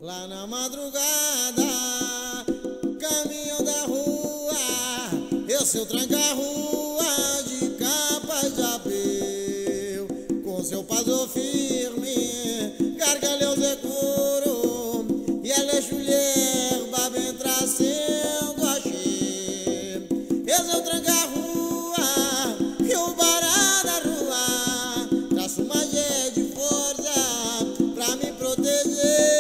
Lá na madrugada, caminhão da rua, eu seu tranca-rua de capa de apeu, com seu passo firme, gargalhão seguro, e ela é chulherba, vem trazendo a che. Eu seu tranca-rua, e o bará da rua, traço uma G de força pra me proteger.